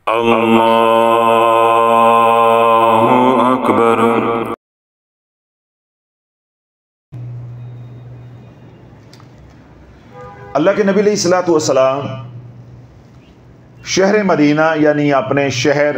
अल्लाहु अकबर। अल्लाह के नबी अलैहिस्सलातु वस्सलाम शहर मदीना यानी अपने शहर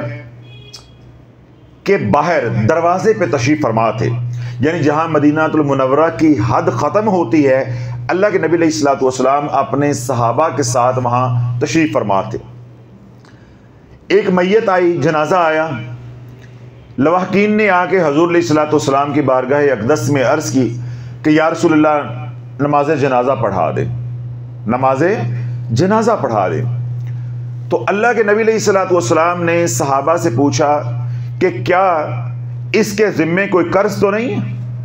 के बाहर दरवाजे पे तशरीफ़ फरमा थे, यानी जहां मदीनातुल मुनव्वरा की हद ख़त्म होती है, अल्लाह के नबी अलैहिस्सलातु वस्सलाम अपने सहाबा के साथ वहां तशरीफ़ फरमा थे। एक मैयत आई, जनाजा आया। लवाहकीन ने आके हुज़ूर अलैहिस्सलातु वस्सलाम की बारगाह अक़दस में अर्ज़ की कि या रसूलल्लाह, नमाज जनाजा पढ़ा दे, नमाज जनाजा पढ़ा दे। तो अल्लाह के नबी अलैहिस्सलातु वस्सलाम ने सहाबा से पूछा कि क्या इसके ज़िम्मे कोई कर्ज तो नहीं है,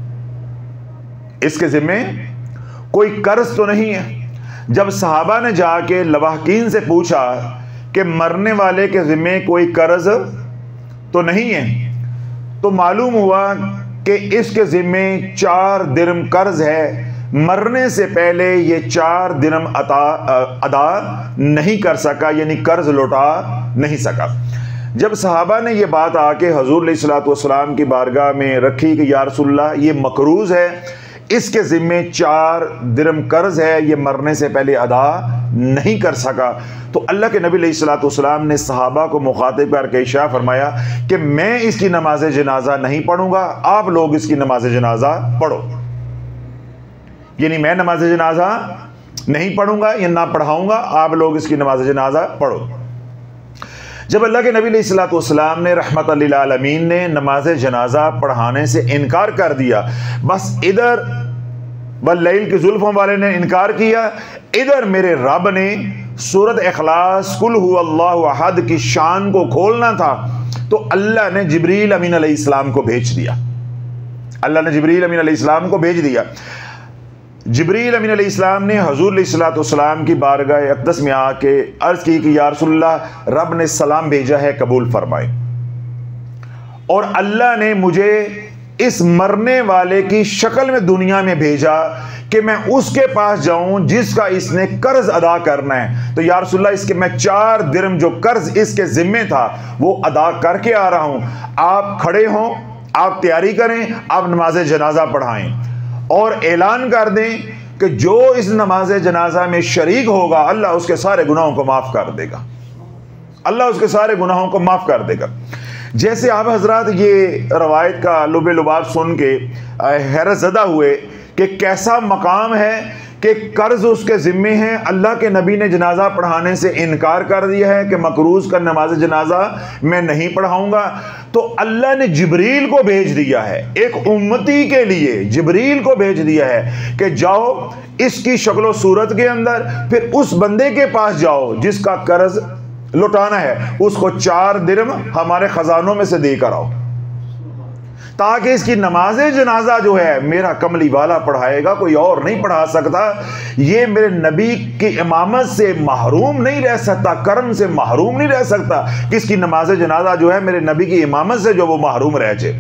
इसके ज़िम्मे कोई कर्ज तो नहीं है। जब सहाबा ने जाके लवाहकीन से पूछा कि मरने वाले के ज़िम्मे कोई कर्ज तो नहीं है, तो मालूम हुआ कि इसके ज़िम्मे 4 दिरहम कर्ज है। मरने से पहले ये 4 दिरहम अदा नहीं कर सका, यानी कर्ज लौटा नहीं सका। जब सहाबा ने ये बात आके हुज़ूर अलैहिस्सलातु वस्सलाम की बारगाह में रखी कि या रसूलल्लाह, ये मकरूज़ है, इसके ज़िम्मे 4 दिरहम कर्ज है, ये मरने से पहले अदा नहीं कर सका, तो अल्लाह के नबी अलैहिस्सलातु वस्सलाम ने सहाबा को मुखातिब करके इरशाद फरमाया कि मैं इसकी नमाज जनाजा नहीं पढ़ूंगा, आप लोग इसकी नमाज जनाजा पढ़ो। यानी मैं नमाज जनाजा नहीं पढ़ूंगा या ना पढ़ाऊंगा, आप लोग इसकी नमाज जनाजा पढ़ो। जब अल्लाह के नबी अलैहिस्सलातु वस्सलाम ने रहमतल लिल आलमीन ने नमाज जनाजा पढ़ाने से इनकार कर दिया, बस इधर वल्लैल की जुल्फों वाले ने इनकार किया, इधर मेरे रब ने सूरत इखलास कुल हुवल्लाहु अहद की शान को खोलना था, तो अल्लाह ने जिब्रील अमीन अलैहिस्सलाम को भेज दिया। अल्लाह ने जिब्रील अमीन अलैहिस्सलाम को भेज दिया। जिब्रील अमीन अलैहिस्सलाम ने हुज़ूर अलैहिस्सलातु वस्सलाम की बारगाह अक़दस में आके अर्ज़ की कि या रसूलल्लाह, रब ने सलाम भेजा है, कबूल फरमाए। और अल्लाह ने मुझे इस मरने वाले की शक्ल में दुनिया में भेजा कि मैं उसके पास जाऊं जिसका इसने कर्ज अदा करना है। तो या रसूलल्लाह, इसके मैं 4 दिरहम जो कर्ज इसके ज़िम्मे था वो अदा करके आ रहा हूं, आप खड़े हों, आप तैयारी करें, आप नमाज जनाजा पढ़ाएं और ऐलान कर दें कि जो इस नमाज जनाजा में शरीक होगा, अल्लाह उसके सारे गुनाहों को माफ़ कर देगा, अल्लाह उसके सारे गुनाहों को माफ़ कर देगा। जैसे आप हजरात ये रवायत का लुबे लुबाब सुन के हैरत ज़दा हुए कि कैसा मकाम है कि कर्ज उसके ज़िम्मे हैं, अल्लाह के नबी ने जनाजा पढ़ाने से इनकार कर दिया है कि मकरूज़ का नमाज जनाजा मैं नहीं पढ़ाऊंगा, तो अल्लाह ने जिब्रील को भेज दिया है, एक उम्मती के लिए जिब्रील को भेज दिया है कि जाओ इसकी शक्ल सूरत के अंदर, फिर उस बंदे के पास जाओ जिसका कर्ज लौटाना है, उसको 4 दिरहम हमारे खजानों में से देकर आओ, ताकि इसकी नमाज जनाजा जो है मेरा कमली वाला पढ़ाएगा, कोई और नहीं पढ़ा सकता। ये मेरे नबी की इमामत से महरूम नहीं रह सकता, कर्म से महरूम नहीं रह सकता कि इसकी नमाज जनाजा जो है मेरे नबी की इमामत से जो वो महरूम रह जाए।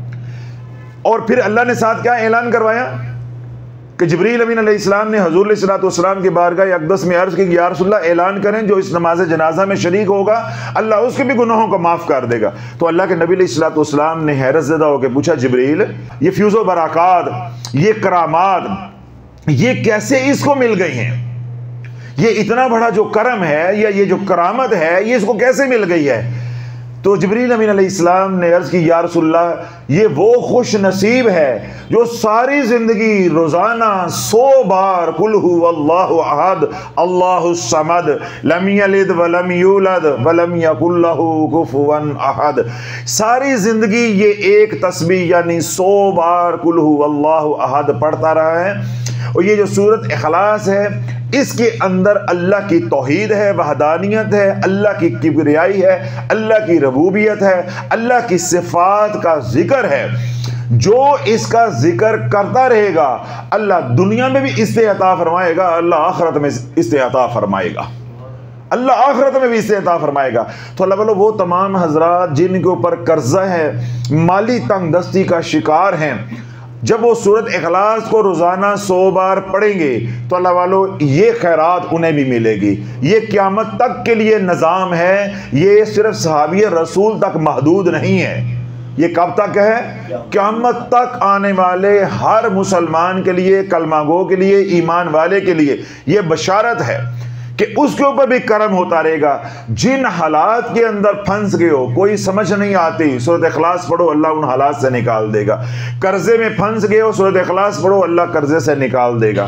और फिर अल्लाह ने साथ क्या ऐलान करवाया कि जिब्रील अमीन अलैहिस्सलाम ने हुज़ूर अलैहिस्सलातु वस्सलाम की बारगाह अक़दस में अर्ज़ की, या रसूलल्लाह, ऐलान करें जो इस नमाज जनाजा में शरीक होगा, अल्लाह उसके भी गुनाहों को माफ़ कर देगा। तो अल्लाह के नबी अलैहिस्सलातु वस्सलाम ने हैरत ज़दा होकर पूछा, जिब्रील, ये फ्यूज़ो बरक़ात, ये करामात, ये कैसे इसको मिल गई हैं? ये इतना बड़ा जो करम है या ये जो करामत है, ये इसको कैसे मिल गई है? तो जिब्रील अमीन अलैहिस्सलाम ने अर्ज़ की, या रसूलल्लाह, ये वो खुश नसीब है जो सारी ज़िंदगी रोज़ाना 100 बार कुल हुवल्लाहु अहद अल्लाहुस समद लम यलिद वलम यूलद वलम यकुल लहू कुफुवन अहद, सारी ज़िंदगी ये एक तस्बीह यानी 100 बार कुल हुवल्लाहु अहद पढ़ता रहा है। और ये जो सूरत इखलास है, इसके अंदर अल्लाह की तौहीद है, वहदानियत है, अल्लाह की किबरियाई है, अल्लाह की रबूबियत है, अल्लाह की सिफात का जिक्र है। जो इसका जिक्र करता रहेगा, अल्लाह दुनिया में भी इससे अता फरमाएगा, अल्लाह आखिरत में इससे अता फरमाएगा, अल्लाह आखिरत में भी इससे अता फरमाएगा। तो अल्लाह वालों, वो तमाम हजरात जिनके ऊपर कर्जा है, माली तंग दस्ती का शिकार हैं, जब वो सूरत इखलास को रोज़ाना 100 बार पढ़ेंगे तो अल्लाह वालों ये खैरात उन्हें भी मिलेगी। ये क़यामत तक के लिए निज़ाम है, ये सिर्फ सहाबी रसूल तक महदूद नहीं है, ये कब तक है? क़यामत तक आने वाले हर मुसलमान के लिए, कलमागो के लिए, ईमान वाले के लिए ये बशारत है कि उसके ऊपर भी करम होता रहेगा। जिन हालात के अंदर फंस गए हो, कोई समझ नहीं आती, सूरत इखलास पढ़ो, अल्लाह उन हालात से निकाल देगा। कर्जे में फंस गए हो, सूरत इखलास पढ़ो, अल्लाह कर्जे से निकाल देगा।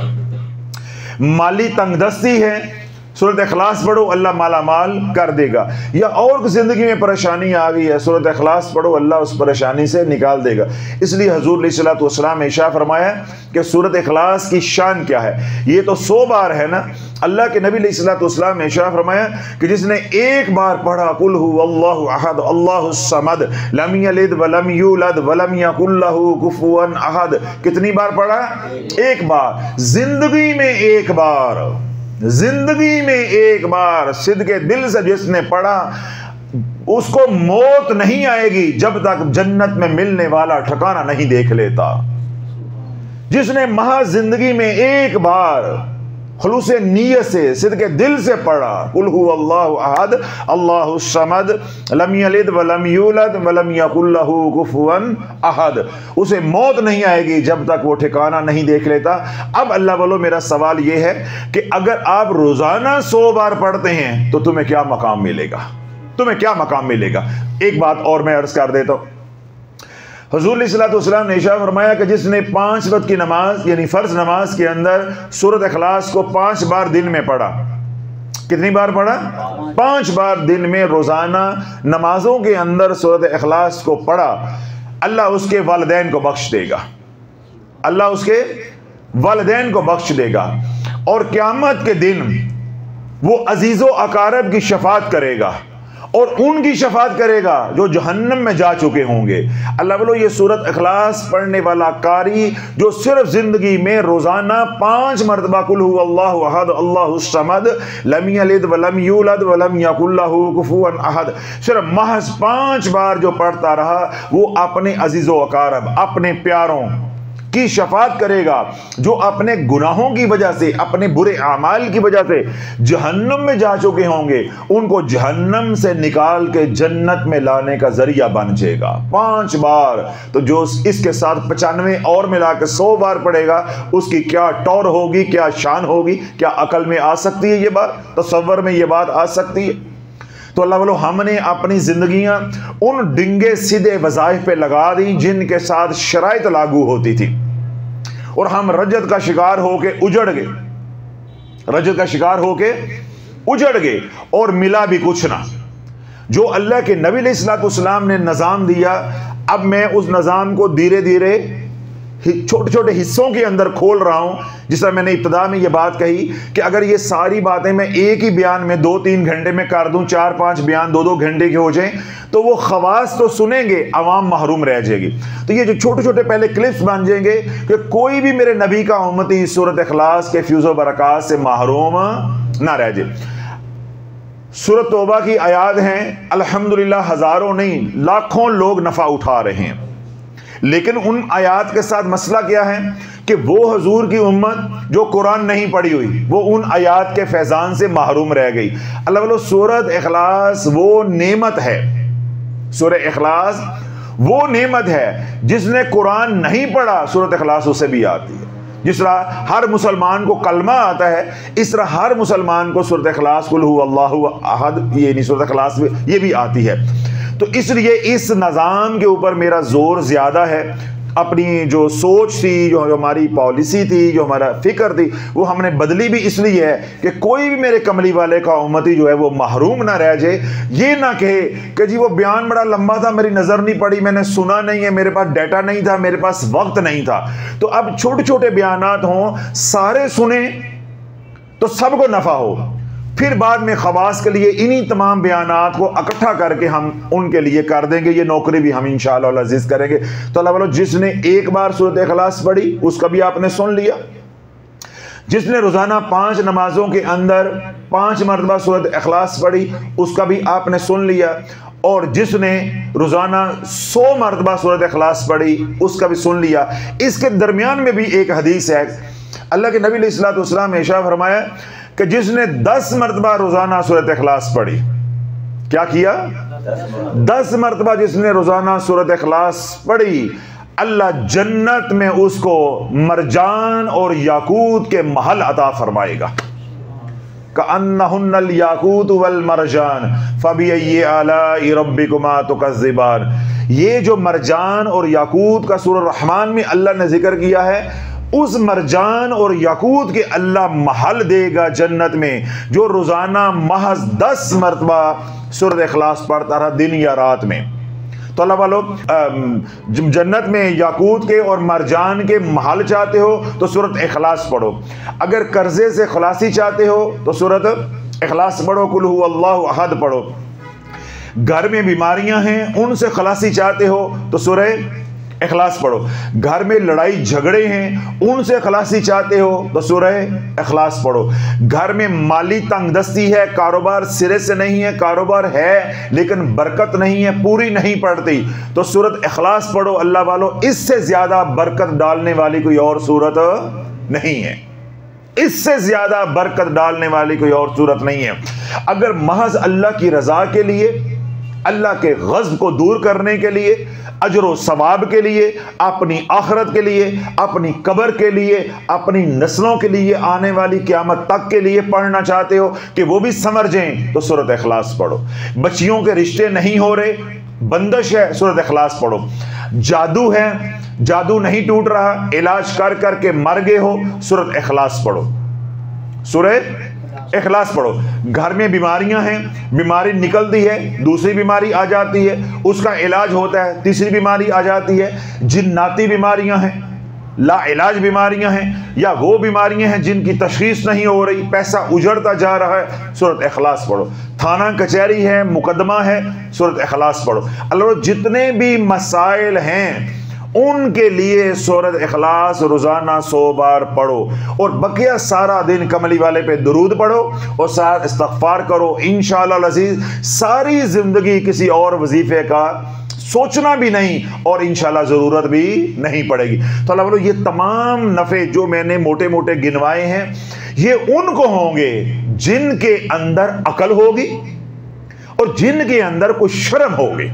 माली तंगदस्ती है, सूरत इखलास पढ़ो, अल्लाह माला माल कर देगा। या और ज़िंदगी में परेशानी आ गई है, सूरत इखलास पढ़ो, अल्लाह उस परेशानी से निकाल देगा। इसलिए हजूर अलैहिस्सलातु वस्सलाम ने इरशाद फरमाया कि सूरत इखलास की शान क्या है। ये तो 100 बार है ना। अल्लाह के नबी अलैहिस्सलातु वस्सलाम ने इरशाद फरमाया कि जिसने एक बार पढ़ा कुल हुवल्लाहु अहद अल्लाहुस समद लम यलिद वलम यूलद वलम यकुल लहू कुफुवन अहद, कितनी बार पढ़ा? एक बार। जिंदगी में एक बार, जिंदगी में एक बार सिद्के दिल से जिसने पढ़ा उसको मौत नहीं आएगी जब तक जन्नत में मिलने वाला ठिकाना नहीं देख लेता। जिसने महज जिंदगी में एक बार खुलूस नियत से सिद्के दिल से पढ़ा कुल हुवल्लाहु अहद अल्लाहुस समद लम यलिद वलम यूलद वलम यकुल लहू कुफुवन अहद, उसे मौत नहीं आएगी जब तक वो ठिकाना नहीं देख लेता। अब अल्लाह वालों मेरा सवाल ये है कि अगर आप रोजाना 100 बार पढ़ते हैं तो तुम्हें क्या मकाम मिलेगा? तुम्हें क्या मकाम मिलेगा? एक बात और मैं अर्ज कर देता हूं। हुज़ूर अलैहिस्सलातु वस्सलाम ने इरशाद फरमाया कि जिसने 5 वक्त की नमाज यानी फर्ज नमाज के अंदर सूरत इखलास को 5 बार दिन में पढ़ा, कितनी बार पढ़ा? 5 बार दिन में रोजाना नमाजों के अंदर सूरत इखलास को पढ़ा, अल्लाह उसके वालिदैन को बख्श देगा, अल्लाह उसके वालिदैन को बख्श देगा। और क़यामत के दिन वो अजीज़ो अकारब की शफात करेगा और उनकी शफात करेगा जो जहन्नम में जा चुके होंगे। अल्लाह बोलो ये सूरत इखलास पढ़ने वाला कारी जो सिर्फ जिंदगी में रोजाना 5 मरतबा कुल हुवल्लाहु अहद अल्लाहुस समद लम यलिद वलम यूलद वलम यकुल लहू कुफुवन अहद, सिर्फ महज 5 बार जो पढ़ता रहा वो अपने अजीज़ो अकारब, अपने प्यारों की शफात करेगा जो अपने गुनाहों की वजह से, अपने बुरे आमाल की वजह से जहन्नम में जा चुके होंगे, उनको जहन्नम से निकाल के जन्नत में लाने का जरिया बन जाएगा। 5 बार। तो जो इसके साथ 95 और मिला के 100 बार पड़ेगा उसकी क्या टौर होगी, क्या शान होगी, क्या अकल में आ सकती है ये बात, तसव्वुर में ये बात आ सकती है? तो अल्लाह वालों हमने अपनी जिंदगियां उन डिंगे सीधे वज़ाइफ पे लगा दी जिनके साथ शराइत लागू होती थी और हम रजत का शिकार होके उजड़ गए, रजत का शिकार होके उजड़ गए और मिला भी कुछ ना। जो अल्लाह के नबी अलैहिस्सलातु वस्सलाम ने निज़ाम दिया, अब मैं उस निज़ाम को धीरे धीरे छोटे छोटे हिस्सों के अंदर खोल रहा हूं। जिस तरह मैंने इब्तिदा में ये बात कही कि अगर ये सारी बातें मैं एक ही बयान में 2-3 घंटे में कर दूं, 4-5 बयान 2-2 घंटे के हो जाएं, तो वो खवास तो सुनेंगे, आवाम महरूम रह जाएगी। तो ये जो छोटे छोटे पहले क्लिप्स बन जाएंगे कि कोई भी मेरे नबी का उम्मती सूरत इखलास के फ्यूज़ो बरक़ात से महरूम ना रह जाए। सूरत तौबा की आयात हैं, अल्हम्दुलिल्लाह हज़ारों नहीं लाखों लोग नफ़ा उठा रहे हैं, लेकिन उन आयात के साथ मसला क्या है कि वो हजूर की उम्मत जो कुरान नहीं पढ़ी हुई वो उन आयात के फैजान से महरूम रह गई। अल्लाह वालों सूरत इखलास वो नेमत है, सूरत इखलास वो नेमत है जिसने कुरान नहीं पढ़ा सूरत इखलास उसे भी आती है। जिस तरह हर मुसलमान को कलमा आता है, इस तरह हर मुसलमान को सूरत इखलास कुल हुवल्लाहु अहद ये नहीं सूरत इखलास ये भी आती है। तो इसलिए इस निज़ाम के ऊपर मेरा जोर ज़्यादा है। अपनी जो सोच थी, जो हमारी पॉलिसी थी, जो हमारा फिक्र थी, वो हमने बदली भी इसलिए है कि कोई भी मेरे कमली वाले का उम्मती जो है वो महरूम ना रह जाए। ये ना कहे कि जी वो बयान बड़ा लंबा था, मेरी नज़र नहीं पड़ी, मैंने सुना नहीं है, मेरे पास डाटा नहीं था, मेरे पास वक्त नहीं था। तो अब छोटे छोटे बयानात हों, सारे सुने तो सबको नफ़ा हो, फिर बाद में खवास के लिए इन्हीं तमाम बयानात को इकट्ठा करके हम उनके लिए कर देंगे। ये नौकरी भी हम इंशाअल्लाह अज़ीज़ करेंगे। तो अल्लाह वालों जिसने एक बार सूरत इखलास पढ़ी उसका भी आपने सुन लिया, जिसने रोज़ाना 5 नमाजों के अंदर 5 मरतबा सूरत इखलास पढ़ी उसका भी आपने सुन लिया, और जिसने रोज़ाना 100 मरतबा सूरत इखलास पढ़ी उसका भी सुन लिया। इसके दरमियान में भी एक हदीस है, अल्लाह के नबी अलैहिस्सलातु वस्सलाम ने इरशाद फरमाया कि जिसने 10 मरतबा रोज़ाना सूरत इखलास पढ़ी, क्या किया? 10 मरतबा जिसने रोज़ाना सूरत इखलास पढ़ी, अल्लाह जन्नत में उसको मरजान और याकूत के महल अता फरमाएगा। कअन्नहुन्नल याकूत वल मरजान फबिअय्यि आलाइ रब्बिकुमा तुकज़्ज़िबान। ये जो मरजान और याकूत का सूरह रहमान में अल्लाह ने जिक्र किया है, उस मरजान और याकूत के अल्लाह महल देगा जन्नत में, जो रोज़ाना महज 10 मरतबा सूरह इखलास पढ़ता रहा दिन या रात में। तो अल्लाह वालों, जन्नत में याकूत के और मरजान के महल चाहते हो तो सूरत इखलास पढ़ो। अगर कर्जे से खलासी चाहते हो तो सूरत इखलास पढ़ो, कुल हु अल्लाहु अहद पढ़ो। घर में बीमारियां हैं, उनसे खलासी चाहते हो तो सूरह इखलास पढ़ो। घर में लड़ाई झगड़े हैं, उनसे खलासी चाहते हो तो सूरह इखलास पढ़ो। घर में माली तंगदस्ती है, कारोबार सिरे से नहीं है, कारोबार है लेकिन बरकत नहीं है, पूरी नहीं पड़ती, तो सूरत इखलास पढ़ो। अल्लाह वालों, इससे ज्यादा बरकत डालने वाली कोई और सूरत नहीं है, इससे ज्यादा बरकत डालने वाली कोई और सूरत नहीं है। अगर महज अल्लाह की रजा के लिए, अल्लाह के गज़ब को दूर करने के लिए, अजर व सवाब के लिए, अपनी आखिरत के लिए, अपनी कब्र के लिए, अपनी नस्लों के लिए, आने वाली क़यामत तक के लिए पढ़ना चाहते हो कि वो भी समझ जाएं, तो सूरत इखलास पढ़ो। बच्चियों के रिश्ते नहीं हो रहे, बंदिश है, सूरत इखलास पढ़ो। जादू है, जादू नहीं टूट रहा, इलाज कर करके मर गए हो, सूरत इखलास पढ़ो, सूरत इखलास पढ़ो। घर में बीमारियां हैं, बीमारी निकलती है, दूसरी बीमारी आ जाती है, उसका इलाज होता है, तीसरी बीमारी आ जाती है। जिन्नाती बीमारियां हैं, लाइलाज बीमारियां हैं, या वो बीमारियां हैं जिनकी तशखीस नहीं हो रही, पैसा उजड़ता जा रहा है, सूरत इखलास पढ़ो। थाना कचहरी है, मुकदमा है, सूरत इखलास पढ़ो। अल्लाह, जितने भी मसाइल हैं उनके लिए सूरत इखलास रोज़ाना 100 बार पढ़ो, और बकिया सारा दिन कमली वाले पे दुरूद पढ़ो और साथ इस्तग़फ़ार करो। इंशाअल्लाह अज़ीज़ सारी ज़िंदगी किसी और वजीफ़े का सोचना भी नहीं और इंशाअल्लाह ज़रूरत भी नहीं पड़ेगी। तो अल्लाह वालों, ये तमाम नफ़े जो मैंने मोटे मोटे गिनवाए हैं, ये उनको होंगे जिनके अंदर अकल होगी और जिनके अंदर कुछ शर्म होगी।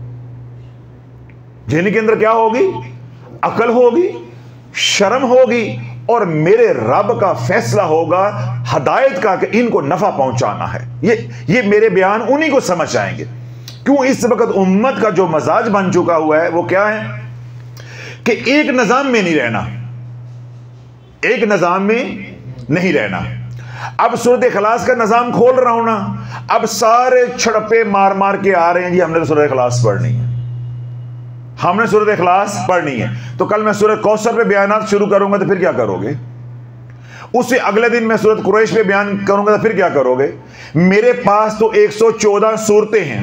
जिनके अंदर क्या होगी? अकल होगी, शर्म होगी, और मेरे रब का फैसला होगा हदायत का कि इनको नफा पहुंचाना है। ये मेरे बयान उन्हीं को समझ आएंगे। क्यों? इस वक्त उम्मत का जो मजाज बन चुका हुआ है वो क्या है कि एक निजाम में नहीं रहना, एक निजाम में नहीं रहना। अब सूरत इखलास का निजाम खोल रहा हूं ना, अब सारे छड़पे मार मार के आ रहे हैं, जी हमने तो सूरत इखलास पढ़नी है, हमने सूरत इखलास पढ़नी है। तो कल मैं सूरत कौसर पे बयानात शुरू करूंगा तो फिर क्या करोगे? उससे अगले दिन मैं सूरत कुरैश पे बयान करूंगा तो फिर क्या करोगे? मेरे पास तो 114 सूरतें हैं,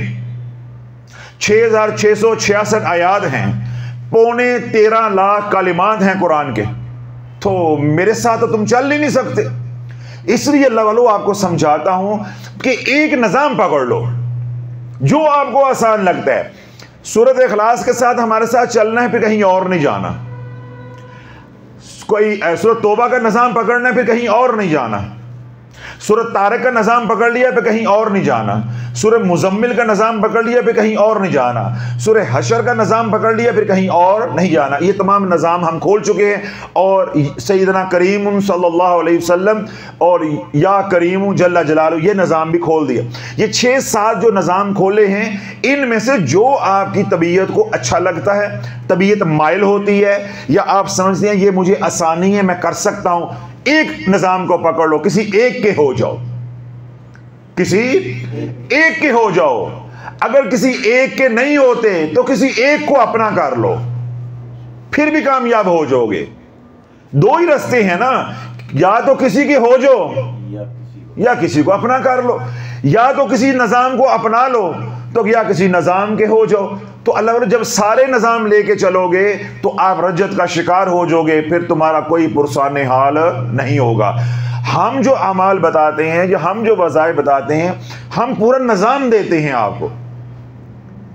6666 आयात हैं, 13.25 लाख कलिमात हैं कुरान के, तो मेरे साथ तो तुम चल ही नहीं सकते। इसलिए अल्लाह वालों, आपको समझाता हूं कि एक निजाम पकड़ लो जो आपको आसान लगता है। सूरत इखलास के साथ हमारे साथ चलना है, फिर कहीं और नहीं जाना। कोई सूरत तौबा का निजाम पकड़ना है, फिर कहीं और नहीं जाना। सूरत तारक का निजाम पकड़ लिया, फिर कहीं और नहीं जाना। सूरत मुजम्मिल का निजाम पकड़ लिया, फिर कहीं और नहीं जाना। सूरत हशर का निजाम पकड़ लिया, फिर कहीं और नहीं जाना। ये तमाम निजाम हम खोल चुके हैं, और सैयदना करीम सल्लल्लाहु अलैहि वसल्लम और या करीम जल्ला जलालू ये निजाम भी खोल दिया। ये 6-7 जो निजाम खोले हैं, इनमें से जो आपकी तबीयत को अच्छा लगता है, तबीयत माइल होती है, या आप समझते हैं ये मुझे आसानी है, मैं कर सकता हूं, एक निजाम को पकड़ लो, किसी एक के हो जाओ, किसी एक के हो जाओ। अगर किसी एक के नहीं होते तो किसी एक को अपना कर लो, फिर भी कामयाब हो जाओगे। 2 ही रास्ते हैं ना, या तो किसी के हो जाओ या किसी को अपना कर लो, या तो किसी निजाम को अपना लो तो या किसी निजाम के हो जाओ। तो अल्लाह, जब सारे निजाम लेके चलोगे तो आप रज्जत का शिकार हो जाओगे, फिर तुम्हारा कोई पुरसाने हाल नहीं होगा। हम जो अमाल बताते हैं, जो हम जो वज़ाइफ बताते हैं, हम पूरा निजाम देते हैं आपको,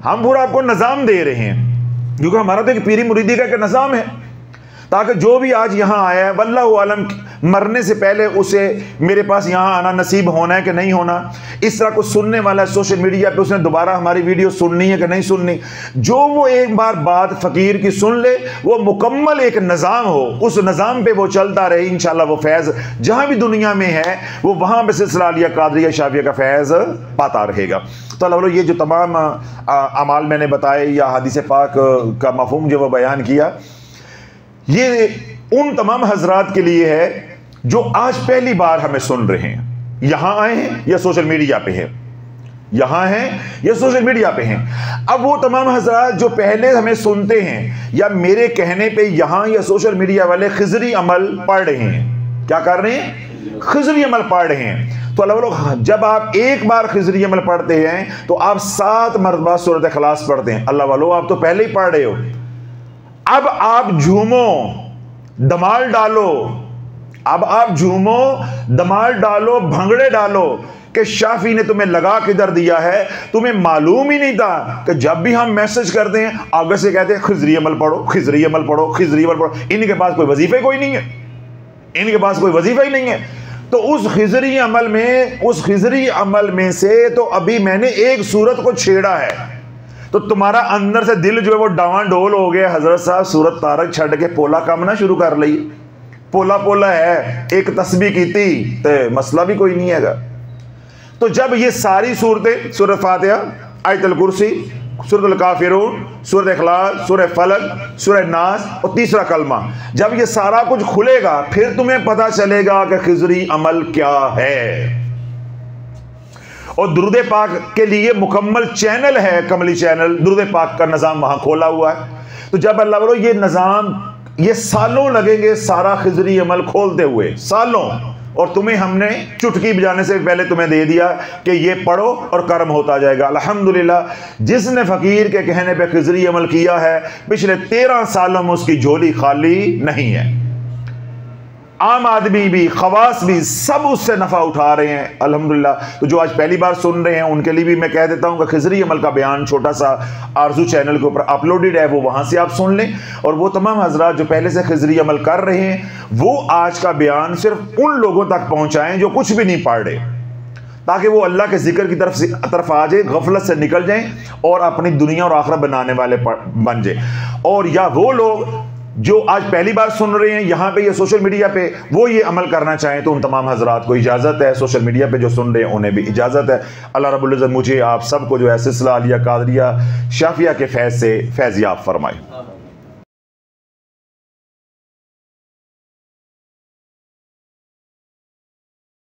हम पूरा आपको निज़ाम दे रहे हैं, क्योंकि हमारा तो एक पीरी मुरीदी का एक निज़ाम है, ताकि जो भी आज यहाँ आया है वल्लाहु आलम मरने से पहले उसे मेरे पास यहाँ आना नसीब होना है कि नहीं होना। इस तरह को सुनने वाला सोशल मीडिया पे उसने दोबारा हमारी वीडियो सुननी है कि नहीं सुननी, जो वो एक बार बात फ़कीर की सुन ले, वो मुकम्मल एक निज़ाम हो, उस निज़ाम पे वो चलता रहे, इंशाअल्लाह वो फैज़ जहाँ भी दुनिया में है वो वहाँ पे सिलसिला अलिया कादरिया शाफिया का फैज़ पाता रहेगा। तो अल्लाह ये जो तमाम अमाल मैंने बताए या हदीस पाक का मफ़हूम जो वो बयान किया, ये उन तमाम हजरात के लिए है जो आज पहली बार हमें सुन रहे हैं, यहां आए हैं या सोशल मीडिया पे हैं, यहां हैं या सोशल मीडिया पे हैं। अब वो तमाम हजरात जो पहले हमें सुनते हैं या मेरे कहने पे यहां या सोशल मीडिया वाले खिजरी अमल पढ़ रहे हैं, क्या कर रहे हैं? खिजरी अमल पढ़ रहे हैं। तो अल्लाह जब आप एक बार खिजरी अमल पढ़ते हैं तो आप 7 मरतबा सूरत इखलास पढ़ते हैं। अल्लाह वालों, आप तो पहले ही पढ़ रहे हो, अब आप झूमो, धमाल डालो, अब आप झूमो, धमाल डालो, भंगड़े डालो कि शाफी ने तुम्हें लगा किधर दिया है। तुम्हें मालूम ही नहीं था कि जब भी हम मैसेज करते हैं आगे से कहते हैं खिजरी अमल पढ़ो, खिजरी अमल पढ़ो, खिजरी अमल पढ़ो। इनके पास कोई वजीफे कोई नहीं है, इनके पास कोई वजीफा ही नहीं है। तो उस खिजरी अमल में से तो अभी मैंने एक सूरत को छेड़ा है, तो तुम्हारा अंदर से दिल जो है वो डावाडोल हो गया। हजरत साहब सूरत तारक छड़ के पोला कामना शुरू कर ली, पोला पोला है, एक तस्बीह की थी तो मसला भी कोई नहीं है। तो जब ये सारी सूरतें, सूरत फातिहा, आयतुल कुर्सी, सूरत काफिरून, सूरत इखलास, सूरत फलक, सूरत नास और तीसरा कलमा, जब ये सारा कुछ खुलेगा फिर तुम्हें पता चलेगा कि खिजरी अमल क्या है। और दुरूद पाक के लिए मुकम्मल चैनल है, कमली चैनल, दुरूद पाक का निज़ाम वहां खोला हुआ है। तो जब अल्लाह बोलो ये निज़ाम, ये सालों लगेंगे सारा खिजरी अमल खोलते हुए, सालों, और तुम्हें हमने चुटकी बजाने से पहले तुम्हें दे दिया कि ये पढ़ो और कर्म होता जाएगा। अल्हम्दुलिल्लाह, जिसने फ़कीर के कहने पे खिजरी अमल किया है पिछले 13 सालों में उसकी झोली खाली नहीं है। आम आदमी भी, खवास भी, सब उससे नफ़ा उठा रहे हैं अल्हम्दुलिल्लाह। तो जो आज पहली बार सुन रहे हैं उनके लिए भी मैं कह देता हूं कि खिजरी अमल का बयान छोटा सा आरजू चैनल के ऊपर अपलोडेड है, वो वहां से आप सुन लें। और वो तमाम हजरात जो पहले से खिजरी अमल कर रहे हैं वो आज का बयान सिर्फ उन लोगों तक पहुंचाएं जो कुछ भी नहीं पढ़ रहे, ताकि वो अल्लाह के जिक्र की तरफ आ जाए, गफलत से निकल जाएं और अपनी दुनिया और आखिरत बनाने वाले बन जाए। और या वो लोग जो आज पहली बार सुन रहे हैं यहाँ पे या सोशल मीडिया पे, वो ये अमल करना चाहें तो उन तमाम हजरात को इजाज़त है। सोशल मीडिया पे जो सुन रहे हैं उन्हें भी इजाज़त है। अल्लाह रब्बुल इज़्ज़त मुझे आप सबको जो है सिलसिला अलिया कादरिया शाफिया के फैज़ से फैज़ याब फरमाए।